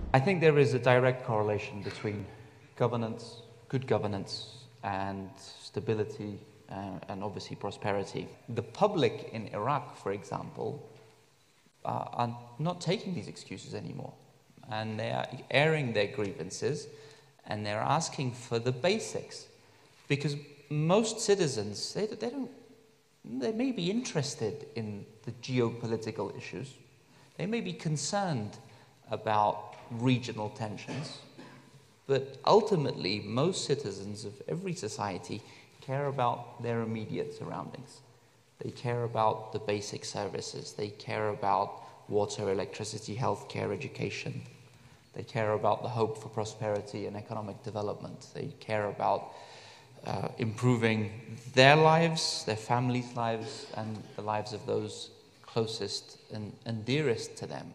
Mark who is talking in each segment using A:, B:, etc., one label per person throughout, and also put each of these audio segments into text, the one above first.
A: I think there is a direct correlation between governance, good governance, and stability, and obviously prosperity. The public in Iraq, for example, are not taking these excuses anymore, and they are airing their grievances, and they're asking for the basics, because most citizens, they may be interested in the geopolitical issues, they may be concerned about regional tensions, but ultimately most citizens of every society care about their immediate surroundings. They care about the basic services. They care about water, electricity, healthcare, education. They care about the hope for prosperity and economic development. They care about improving their lives, their families' lives, and the lives of those closest and dearest to them.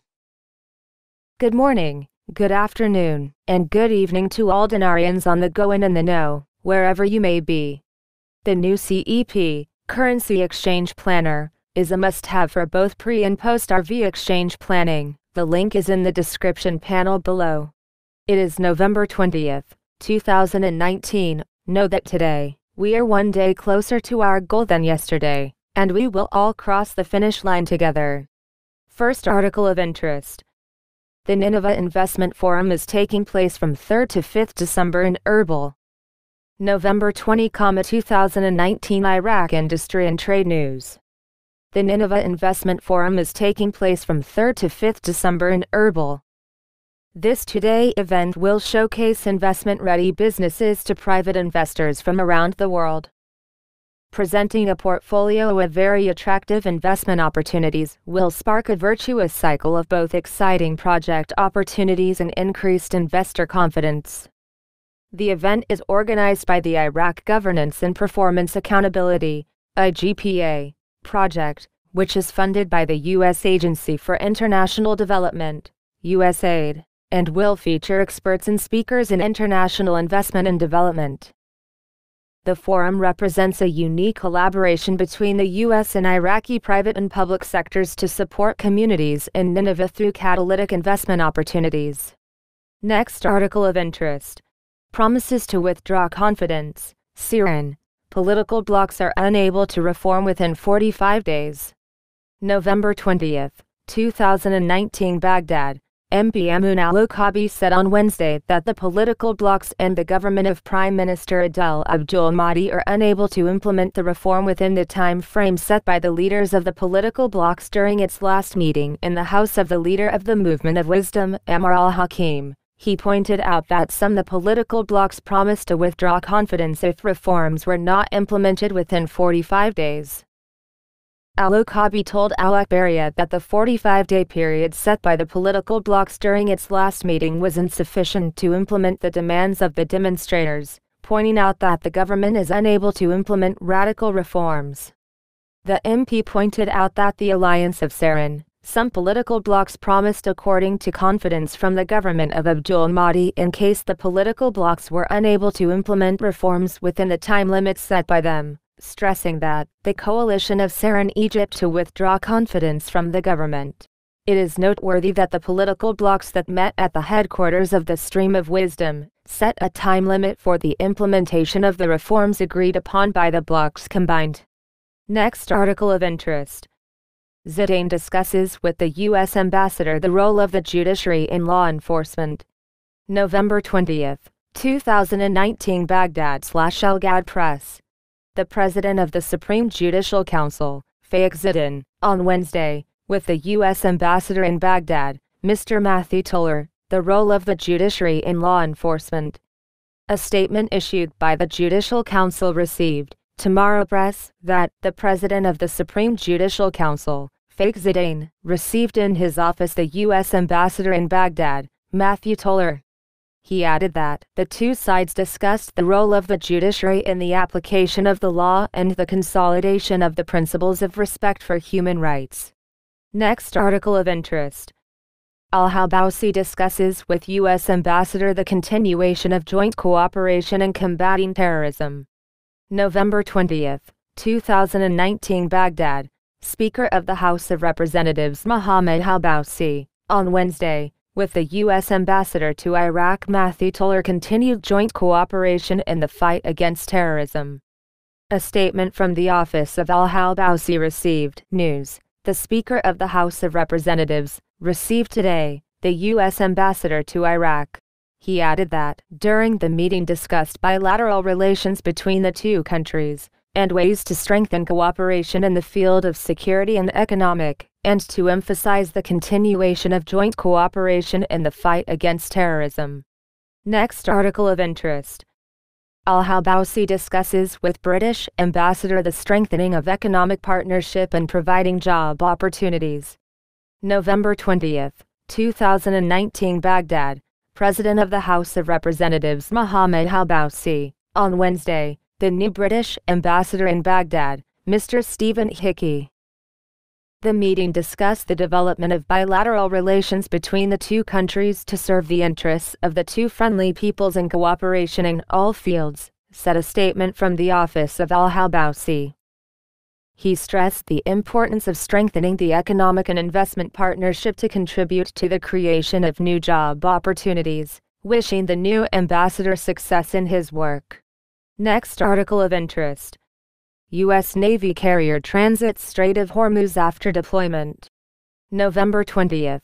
B: Good morning, good afternoon, and good evening to all Dinarians on the go and in the know, wherever you may be. The new CEP, Currency Exchange Planner, is a must-have for both pre- and post-RV exchange planning. The link is in the description panel below. It is November 20th, 2019. Know that today, we are one day closer to our goal than yesterday, and we will all cross the finish line together. First article of interest. The Nineveh Investment Forum is taking place from 3rd to 5th December in Erbil. November 20, 2019 Iraq Industry and Trade News. The Nineveh Investment Forum is taking place from 3rd to 5th December in Erbil. This two-day event will showcase investment-ready businesses to private investors from around the world. Presenting a portfolio of very attractive investment opportunities will spark a virtuous cycle of both exciting project opportunities and increased investor confidence. The event is organized by the Iraq Governance and Performance Accountability (IGPA) project, which is funded by the U.S. Agency for International Development (USAID), and will feature experts and speakers in international investment and development. The forum represents a unique collaboration between the U.S. and Iraqi private and public sectors to support communities in Nineveh through catalytic investment opportunities. Next article of interest. Promises to withdraw confidence. Syrian political blocs are unable to reform within 45 days. November 20th, 2019 Baghdad. MP Amun al-Okabi said on Wednesday that the political blocs and the government of Prime Minister Adel Abdul Mahdi are unable to implement the reform within the time frame set by the leaders of the political blocs during its last meeting in the house of the leader of the Movement of Wisdom, Amr al-Hakim. He pointed out that some of the political blocs promised to withdraw confidence if reforms were not implemented within 45 days. Al-Okabi told Al-Akhbariyah that the 45-day period set by the political blocs during its last meeting was insufficient to implement the demands of the demonstrators, pointing out that the government is unable to implement radical reforms. The MP pointed out that the alliance of Syrian, some political blocs promised according to confidence from the government of Abdul Mahdi in case the political blocs were unable to implement reforms within the time limits set by them, stressing that the coalition of Syrian Egypt to withdraw confidence from the government. It is noteworthy that the political blocs that met at the headquarters of the Stream of Wisdom set a time limit for the implementation of the reforms agreed upon by the blocs combined. Next article of interest. Zidane discusses with the U.S. ambassador the role of the judiciary in law enforcement. November 20th, 2019 Baghdad/Al Ghad Press. The president of the Supreme Judicial Council, Faik Zidane, on Wednesday, with the U.S. ambassador in Baghdad, Mr. Matthew Toller, the role of the judiciary in law enforcement. A statement issued by the Judicial Council received, Tomorrow Press, that the president of the Supreme Judicial Council, Faik Zidane, received in his office the U.S. ambassador in Baghdad, Matthew Toller. He added that the two sides discussed the role of the judiciary in the application of the law and the consolidation of the principles of respect for human rights. Next article of interest. Al-Habousi discusses with U.S. ambassador the continuation of joint cooperation in combating terrorism. November 20th, 2019 Baghdad. Speaker of the House of Representatives Mohammed Habousi, on Wednesday, with the U.S. Ambassador to Iraq Matthew Toller continued joint cooperation in the fight against terrorism. A statement from the office of al-Halbousi received news. The Speaker of the House of Representatives received today the U.S. Ambassador to Iraq. He added that, during the meeting discussed bilateral relations between the two countries, and ways to strengthen cooperation in the field of security and economic, and to emphasize the continuation of joint cooperation in the fight against terrorism. Next article of interest. Al-Halbousi discusses with British Ambassador the strengthening of economic partnership and providing job opportunities. November 20, 2019 Baghdad. President of the House of Representatives Mohammed Halbousi, on Wednesday, the new British ambassador in Baghdad, Mr. Stephen Hickey. The meeting discussed the development of bilateral relations between the two countries to serve the interests of the two friendly peoples in cooperation in all fields, said a statement from the office of al-Halbousi. He stressed the importance of strengthening the economic and investment partnership to contribute to the creation of new job opportunities, wishing the new ambassador success in his work. Next article of interest. U.S. Navy carrier transits Strait of Hormuz after deployment. November 20,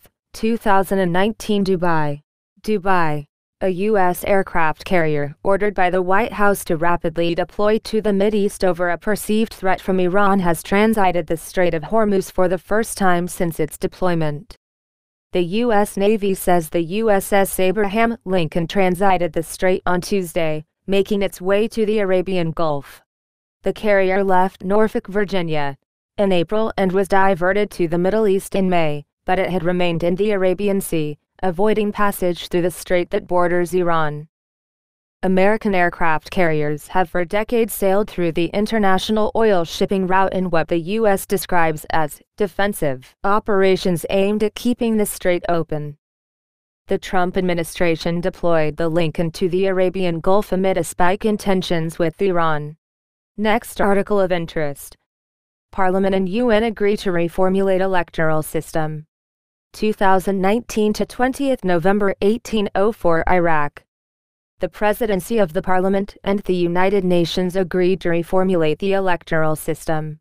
B: 2019 Dubai. A U.S. aircraft carrier ordered by the White House to rapidly deploy to the Mideast over a perceived threat from Iran has transited the Strait of Hormuz for the first time since its deployment. The U.S. Navy says the USS Abraham Lincoln transited the strait on Tuesday, making its way to the Arabian Gulf. The carrier left Norfolk, Virginia, in April and was diverted to the Middle East in May, but it had remained in the Arabian Sea, avoiding passage through the strait that borders Iran. American aircraft carriers have for decades sailed through the international oil shipping route in what the U.S. describes as defensive operations aimed at keeping the strait open. The Trump administration deployed the Lincoln to the Arabian Gulf amid a spike in tensions with Iran. Next article of interest. Parliament and UN agree to reformulate electoral system. 2019 to 20th November 1804 Iraq. The Presidency of the Parliament and the United Nations agreed to reformulate the electoral system.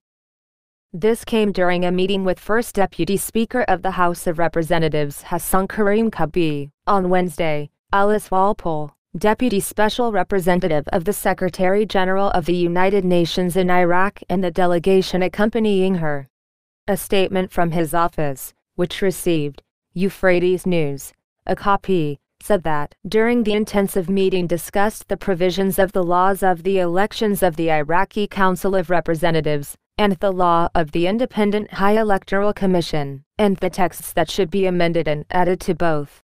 B: This came during a meeting with First Deputy Speaker of the House of Representatives Hassan Karim Kabi, on Wednesday, Alice Walpole, Deputy Special Representative of the Secretary-General of the United Nations in Iraq and the delegation accompanying her. A statement from his office, which received Euphrates News a copy, said that, during the intensive meeting discussed the provisions of the laws of the elections of the Iraqi Council of Representatives, and the law of the Independent High Electoral Commission, and the texts that should be amended and added to both.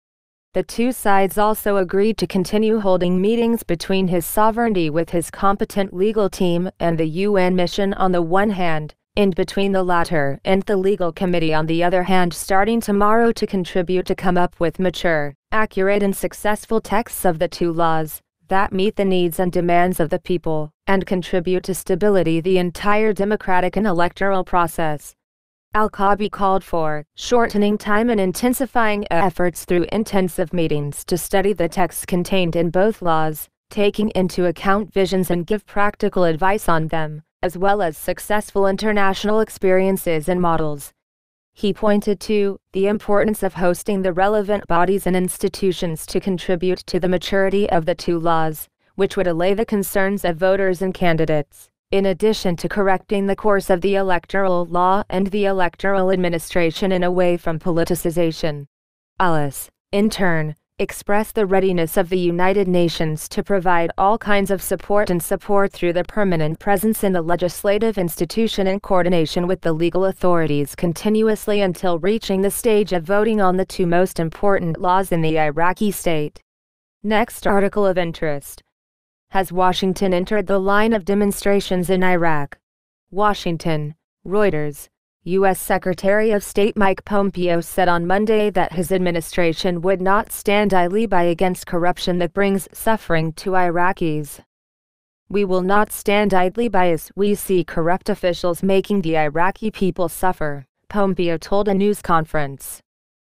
B: The two sides also agreed to continue holding meetings between His Sovereignty with his competent legal team and the UN mission on the one hand, and between the latter and the legal committee on the other hand starting tomorrow to contribute to come up with mature, accurate and successful texts of the two laws that meet the needs and demands of the people, and contribute to stability the entire democratic and electoral process. Al-Kabi called for shortening time and intensifying efforts through intensive meetings to study the texts contained in both laws, taking into account visions and give practical advice on them, as well as successful international experiences and models. He pointed to the importance of hosting the relevant bodies and institutions to contribute to the maturity of the two laws, which would allay the concerns of voters and candidates, in addition to correcting the course of the electoral law and the electoral administration and away from politicization. Alice, in turn, expressed the readiness of the United Nations to provide all kinds of support through the permanent presence in the legislative institution in coordination with the legal authorities continuously until reaching the stage of voting on the two most important laws in the Iraqi state. Next article of interest. Has Washington entered the line of demonstrations in Iraq? Washington, Reuters. U.S. Secretary of State Mike Pompeo said on Monday that his administration would not stand idly by against corruption that brings suffering to Iraqis. We will not stand idly by as we see corrupt officials making the Iraqi people suffer, Pompeo told a news conference.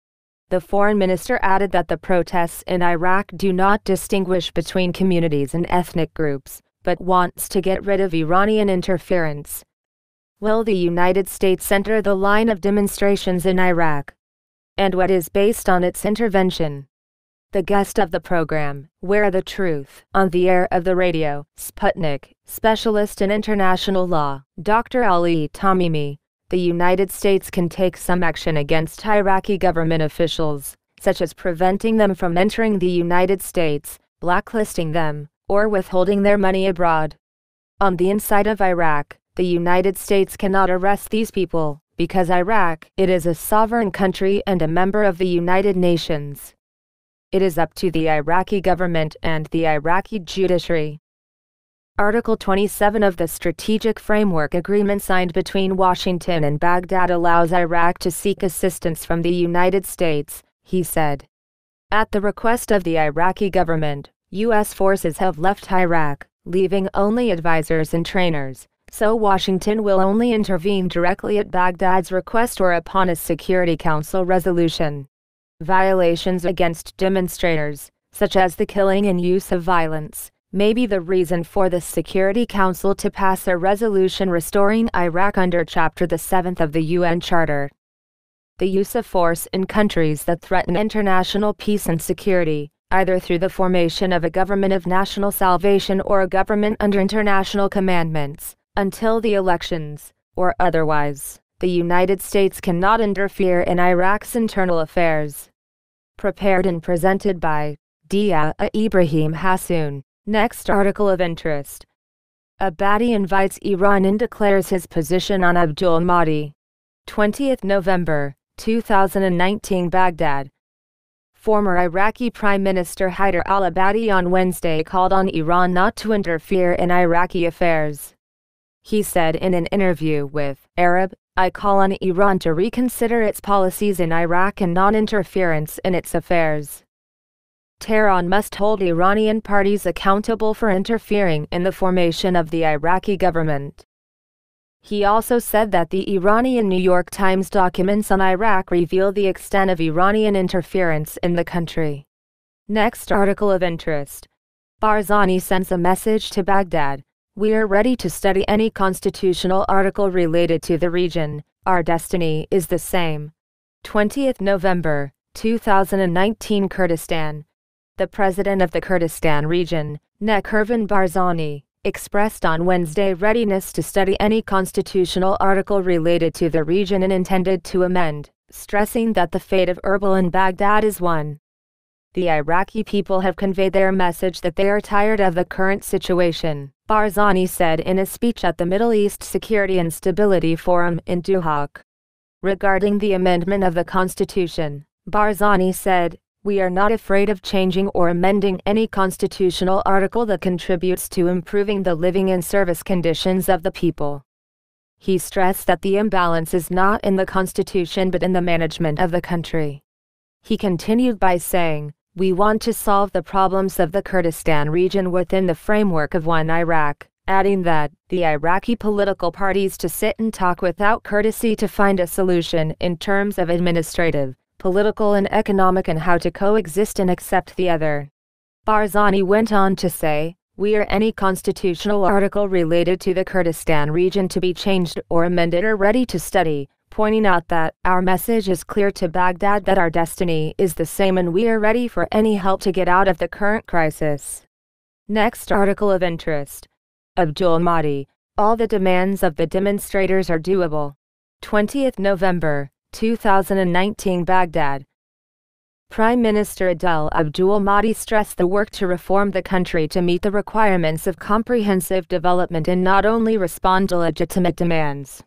B: The foreign minister added that the protests in Iraq do not distinguish between communities and ethnic groups, but wants to get rid of Iranian interference. Will the United States center the line of demonstrations in Iraq? And what is based on its intervention? The guest of the program, Where the Truth, on the air of the radio, Sputnik, specialist in international law, Dr. Ali Tamimi. The United States can take some action against Iraqi government officials, such as preventing them from entering the United States, blacklisting them, or withholding their money abroad. On the inside of Iraq, the United States cannot arrest these people, because Iraq, it is a sovereign country and a member of the United Nations. It is up to the Iraqi government and the Iraqi judiciary. Article 27 of the Strategic Framework Agreement signed between Washington and Baghdad allows Iraq to seek assistance from the United States, he said. At the request of the Iraqi government, U.S. forces have left Iraq, leaving only advisors and trainers, so Washington will only intervene directly at Baghdad's request or upon a Security Council resolution. Violations against demonstrators, such as the killing and use of violence, may be the reason for the Security Council to pass a resolution restoring Iraq under Chapter 7 of the UN Charter. The use of force in countries that threaten international peace and security, either through the formation of a government of national salvation or a government under international commandments, until the elections, or otherwise, the United States cannot interfere in Iraq's internal affairs. Prepared and presented by Dia Ibrahim Hassoun. Next article of interest. Abadi invites Iran and declares his position on Abdul Mahdi. 20th November, 2019 Baghdad. Former Iraqi Prime Minister Haider al-Abadi on Wednesday called on Iran not to interfere in Iraqi affairs. He said in an interview with Arab, I call on Iran to reconsider its policies in Iraq and non-interference in its affairs. Tehran must hold Iranian parties accountable for interfering in the formation of the Iraqi government. He also said that the Iranian New York Times documents on Iraq reveal the extent of Iranian interference in the country. Next article of interest. Barzani sends a message to Baghdad. We are ready to study any constitutional article related to the region. Our destiny is the same. 20th November, 2019 Kurdistan. The president of the Kurdistan region, Nekervan Barzani, expressed on Wednesday readiness to study any constitutional article related to the region and intended to amend, stressing that the fate of Erbil and Baghdad is one. The Iraqi people have conveyed their message that they are tired of the current situation, Barzani said in a speech at the Middle East Security and Stability Forum in Doha. Regarding the amendment of the Constitution, Barzani said, we are not afraid of changing or amending any constitutional article that contributes to improving the living and service conditions of the people. He stressed that the imbalance is not in the Constitution but in the management of the country. He continued by saying, we want to solve the problems of the Kurdistan region within the framework of one Iraq, adding that, the Iraqi political parties to sit and talk without courtesy to find a solution in terms of administrative, political and economic and how to coexist and accept the other. Barzani went on to say, we are any constitutional article related to the Kurdistan region to be changed or amended are ready to study, pointing out that our message is clear to Baghdad that our destiny is the same and we are ready for any help to get out of the current crisis. Next article of interest. Abdul Mahdi, all the demands of the demonstrators are doable. 20th November, 2019 Baghdad. Prime Minister Adel Abdul Mahdi stressed the work to reform the country to meet the requirements of comprehensive development and not only respond to legitimate demands.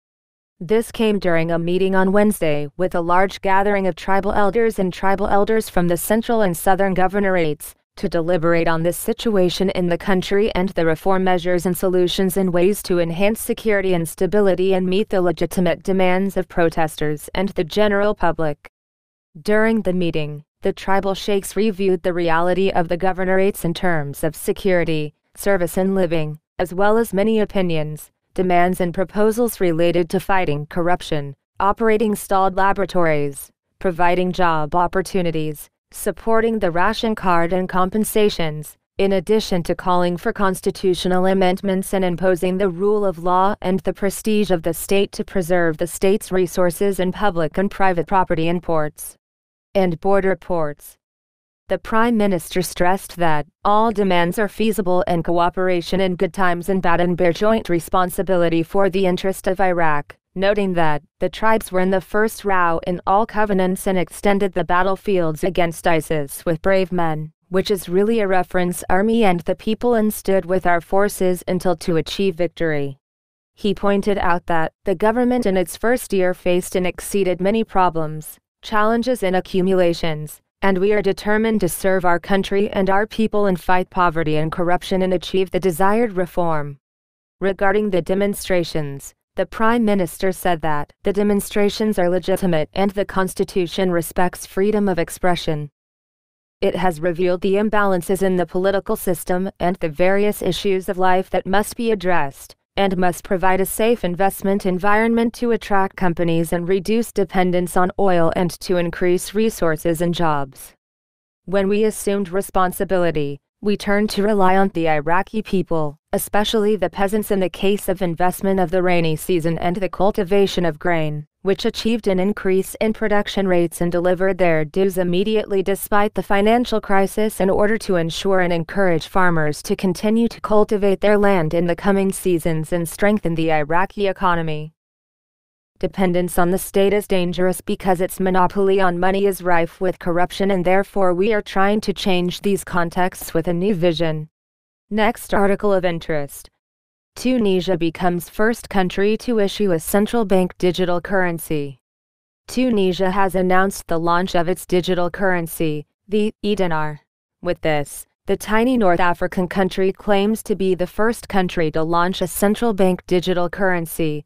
B: This came during a meeting on Wednesday with a large gathering of tribal elders and tribal elders from the central and southern governorates, to deliberate on this situation in the country and the reform measures and solutions and ways to enhance security and stability and meet the legitimate demands of protesters and the general public. During the meeting, the tribal sheikhs reviewed the reality of the governorates in terms of security, service and living, as well as many opinions, demands and proposals related to fighting corruption, operating stalled laboratories, providing job opportunities, supporting the ration card and compensations, in addition to calling for constitutional amendments and imposing the rule of law and the prestige of the state to preserve the state's resources in public and private property in ports and border ports. The Prime Minister stressed that all demands are feasible and cooperation in good times and bad and bear joint responsibility for the interest of Iraq, noting that the tribes were in the first row in all covenants and extended the battlefields against ISIS with brave men, which is really a reference army and the people and stood with our forces until to achieve victory. He pointed out that the government in its first year faced and exceeded many problems, challenges and accumulations, and we are determined to serve our country and our people and fight poverty and corruption and achieve the desired reform. Regarding the demonstrations, the Prime Minister said that the demonstrations are legitimate and the Constitution respects freedom of expression. It has revealed the imbalances in the political system and the various issues of life that must be addressed, and must provide a safe investment environment to attract companies and reduce dependence on oil and to increase resources and jobs. When we assumed responsibility, we turned to rely on the Iraqi people, especially the peasants in the case of investment of the rainy season and the cultivation of grain, which achieved an increase in production rates and delivered their dues immediately despite the financial crisis in order to ensure and encourage farmers to continue to cultivate their land in the coming seasons and strengthen the Iraqi economy. Dependence on the state is dangerous because its monopoly on money is rife with corruption, and therefore we are trying to change these contexts with a new vision. Next article of interest. Tunisia becomes first country to issue a central bank digital currency. Tunisia has announced the launch of its digital currency, the Dinar. With this, the tiny North African country claims to be the first country to launch a central bank digital currency,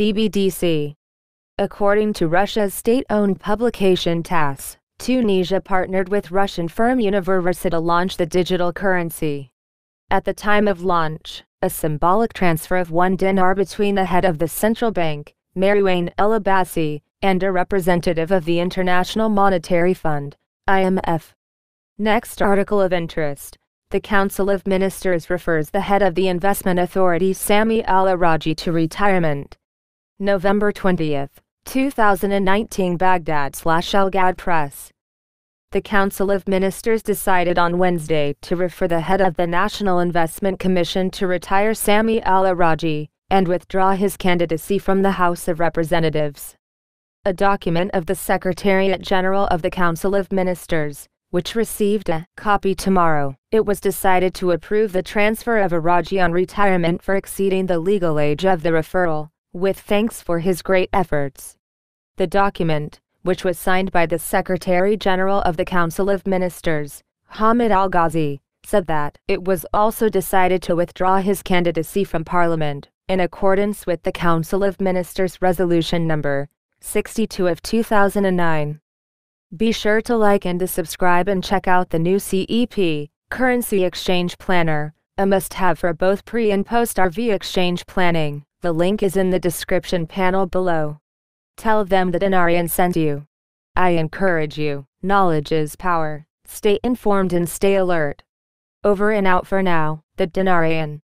B: CBDC. According to Russia's state-owned publication TASS, Tunisia partnered with Russian firm Universa to launch the digital currency. At the time of launch, a symbolic transfer of 1 dinar between the head of the central bank, Marouane El Abbasi, and a representative of the International Monetary Fund, IMF. Next article of interest. The Council of Ministers refers the head of the Investment Authority Sami Al-Araji to retirement. November 20, 2019 Baghdad/Al-Gad Press. The Council of Ministers decided on Wednesday to refer the head of the National Investment Commission to retire Sami Al-Araji and withdraw his candidacy from the House of Representatives. A document of the Secretariat General of the Council of Ministers, which received a copy tomorrow, it was decided to approve the transfer of Araji on retirement for exceeding the legal age of the referral, with thanks for his great efforts. The document, which was signed by the Secretary General of the Council of Ministers, Hamid Al-Ghazi, said that it was also decided to withdraw his candidacy from Parliament, in accordance with the Council of Ministers Resolution No. 62 of 2009. Be sure to like and to subscribe and check out the new CEP, Currency Exchange Planner, a must-have for both pre- and post-RV exchange planning. The link is in the description panel below. Tell them that Dinarian sent you. I encourage you. Knowledge is power. Stay informed and stay alert. Over and out for now, the Dinarian.